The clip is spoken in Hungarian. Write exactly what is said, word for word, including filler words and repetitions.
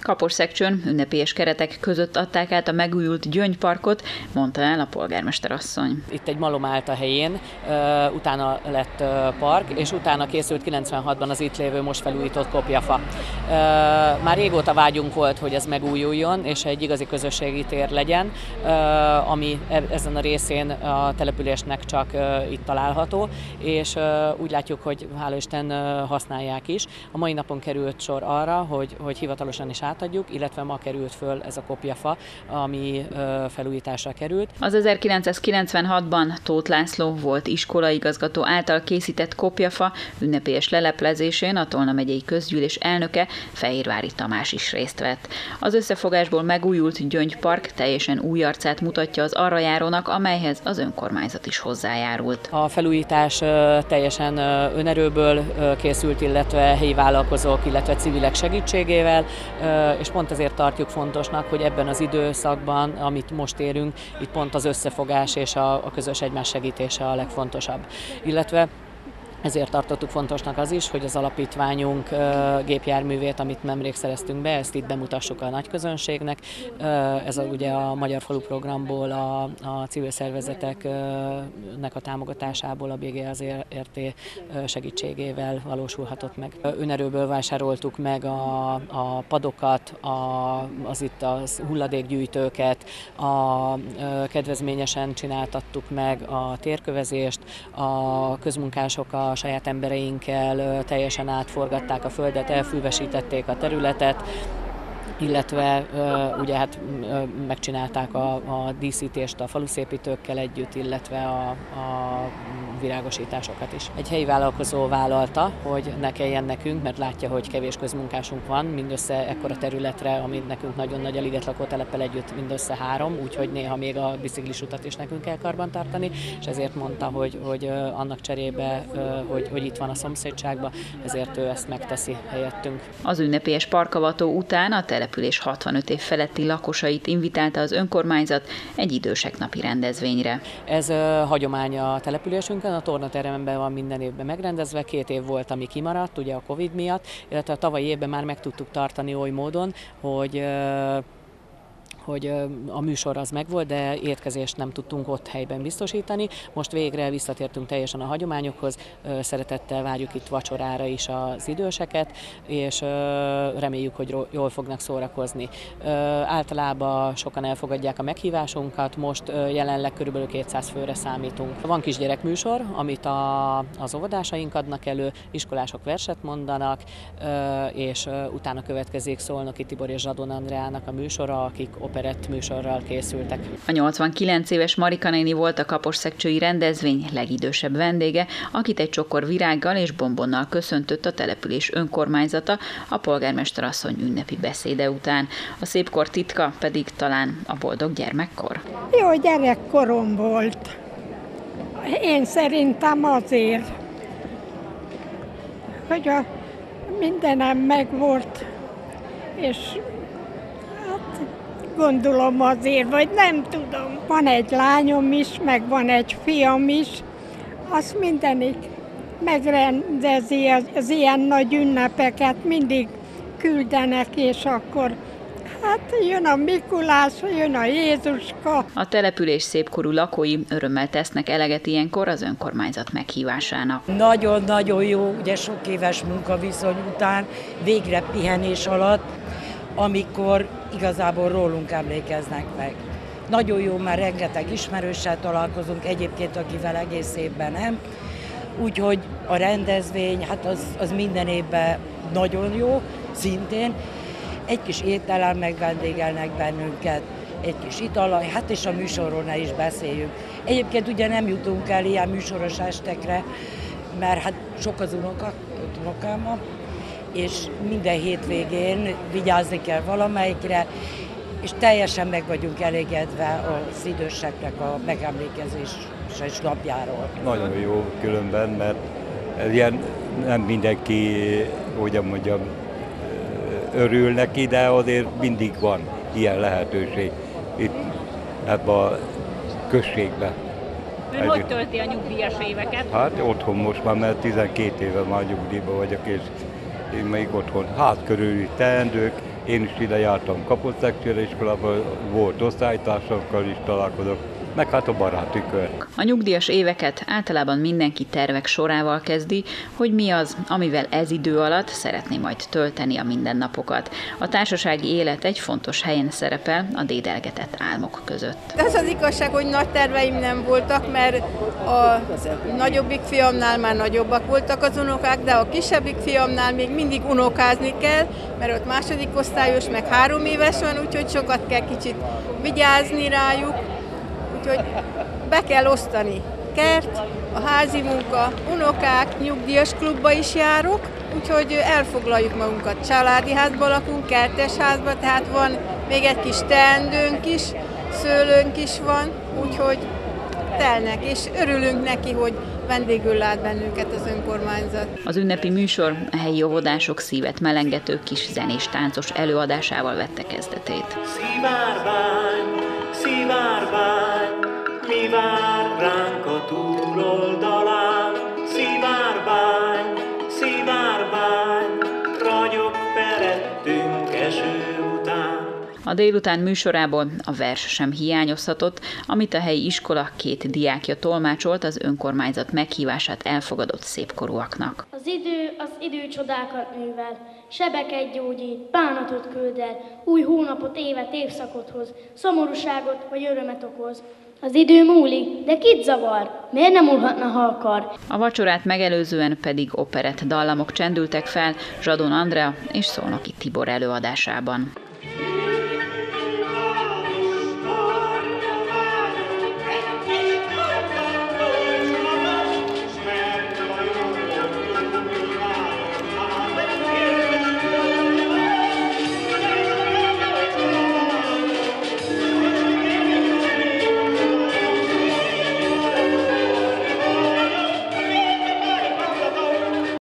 Kaposszegcsőn ünnepélyes keretek között adták át a megújult Gyöngyparkot, mondta el a polgármester asszony. Itt egy malom állt a helyén, utána lett park, és utána készült kilencvenhatban az itt lévő most felújított kopjafa. Már régóta vágyunk volt, hogy ez megújuljon, és egy igazi közösségi tér legyen, ami ezen a részén a településnek csak itt található, és úgy látjuk, hogy hála Isten használják is. A mai napon került sor arra, hogy, hogy hivatalosan is átadjuk, illetve ma került föl ez a kopjafa, ami felújításra került. Az ezerkilencszázkilencvenhatban Tóth László volt iskolaigazgató által készített kopjafa ünnepélyes leleplezésén a Tolna megyei közgyűlés elnöke, Fehérvári Tamás is részt vett. Az összefogásból megújult Gyöngypark teljesen új arcát mutatja az arrajárónak, amelyhez az önkormányzat is hozzájárult. A felújítás teljesen önerőből készült, illetve helyi vállalkozók, illetve civilek segítségével, és pont ezért tartjuk fontosnak, hogy ebben az időszakban, amit most érünk, itt pont az összefogás és a, a közös egymás segítése a legfontosabb. Illetve ezért tartottuk fontosnak az is, hogy az alapítványunk gépjárművét, amit nemrég szereztünk be, ezt itt bemutassuk a nagyközönségnek. Ez a, ugye a Magyar Falu programból, a, a civil szervezeteknek a támogatásából, a bé gé az er té segítségével valósulhatott meg. Önerőből vásároltuk meg a, a padokat, a, az itt a hulladékgyűjtőket, a, kedvezményesen csináltattuk meg a térkövezést, a közmunkások a saját embereinkkel teljesen átforgatták a földet, elfűvesítették a területet, illetve ugye hát megcsinálták a, a díszítést a faluszépítőkkel együtt, illetve a, a virágosításokat is. Egy helyi vállalkozó vállalta, hogy ne kelljen nekünk, mert látja, hogy kevés közmunkásunk van, mindössze ekkora területre, ami nekünk nagyon nagy a liget lakóteleppel együtt mindössze három, úgyhogy néha még a biciklis utat is nekünk kell karbantartani, és ezért mondta, hogy, hogy annak cserébe, hogy, hogy itt van a szomszédságban, ezért ő ezt megteszi helyettünk. Az ünnepélyes parkavató után a település hatvanöt év feletti lakosait invitálta az önkormányzat egy idősek napi rendezvényre. Ez uh, hagyomány a településünkön, a tornateremben van minden évben megrendezve, két év volt, ami kimaradt, ugye a Covid miatt, illetve a tavalyi évben már meg tudtuk tartani oly módon, hogy uh, hogy a műsor az megvolt, de étkezést nem tudtunk ott helyben biztosítani. Most végre visszatértünk teljesen a hagyományokhoz, szeretettel várjuk itt vacsorára is az időseket, és reméljük, hogy jól fognak szórakozni. Általában sokan elfogadják a meghívásunkat, most jelenleg körülbelül kétszáz főre számítunk. Van kisgyerek műsor, amit a, az óvodásaink adnak elő, iskolások verset mondanak, és utána következik Szolnoki Tibor és Zsadon Andreának a műsora, akik operett műsorral készültek. A nyolcvankilenc éves Marika néni volt a kaposszegcsői rendezvény legidősebb vendége, akit egy csokor virággal és bombonnal köszöntött a település önkormányzata a polgármester asszony ünnepi beszéde után. A szépkor titka pedig talán a boldog gyermekkor. Jó gyerekkorom volt. Én szerintem azért, hogy a mindenem megvolt, és gondolom azért, vagy nem tudom. Van egy lányom is, meg van egy fiam is, azt mindenik megrendezi az, az ilyen nagy ünnepeket, mindig küldenek, és akkor hát jön a Mikulás, jön a Jézuska. A település szépkorú lakói örömmel tesznek eleget ilyenkor az önkormányzat meghívásának. Nagyon-nagyon jó, ugye sok éves munkaviszony után, végre pihenés alatt, amikor igazából rólunk emlékeznek meg. Nagyon jó, már rengeteg ismerőssel találkozunk, egyébként akivel egész évben nem. Úgyhogy a rendezvény, hát az, az minden évben nagyon jó, szintén. Egy kis étellel megvendégelnek bennünket, egy kis itallal, hát és a műsorról ne is beszéljünk. Egyébként ugye nem jutunk el ilyen műsoros estekre, mert hát sok az unoka, öt unokám van, és minden hétvégén vigyázni kell valamelyikre, és teljesen meg vagyunk elégedve az időseknek a megemlékezéses napjáról. Nagyon jó különben, mert ez ilyen nem mindenki, hogyan mondjam, örül neki, de azért mindig van ilyen lehetőség itt ebben a községben. Ön hogy tölti a nyugdíjas éveket? Hát otthon most már, mert tizenkét éve már nyugdíjban vagyok, és én még otthon ház körüli teendők, Én is ide jártam kapottszekcsőre iskolába, volt osztálytársakkal is találkozok, meg hát a baráti kör. A nyugdíjas éveket általában mindenki tervek sorával kezdi, hogy mi az, amivel ez idő alatt szeretné majd tölteni a mindennapokat. A társasági élet egy fontos helyen szerepel a dédelgetett álmok között. Az az igazság, hogy nagy terveim nem voltak, mert a nagyobbik fiamnál már nagyobbak voltak az unokák, de a kisebbik fiamnál még mindig unokázni kell, mert ott második osztályos, meg három éves van, úgyhogy sokat kell kicsit vigyázni rájuk. Úgyhogy be kell osztani. Kert, a házi munka, unokák, nyugdíjas klubba is járok, úgyhogy elfoglaljuk magunkat. Családi házban lakunk, kertes házban, tehát van még egy kis teendőnk is, szőlőnk is van, úgyhogy telnek, és örülünk neki, hogy vendégül lát bennünket az önkormányzat. Az ünnepi műsor a helyi óvodások szívet melengető kis zenés-táncos előadásával vette kezdetét. Szivárvány, szivárvány, mi vár ránk a túloldalán? Szivárvány, szivárvány, ragyog felettünk eső után. A délután műsorából a vers sem hiányozhatott, amit a helyi iskola két diákja tolmácsolt az önkormányzat meghívását elfogadott szépkorúaknak. Az idő az idő csodákat művel, sebeket gyógyít, bánatot küld el, új hónapot, évet, évszakot hoz, szomorúságot vagy örömet okoz. Az idő múlik, de kit zavar? Miért nem múlhatna, ha akar? A vacsorát megelőzően pedig operett dallamok csendültek fel Zsadon Andrea és Szolnoki Tibor előadásában.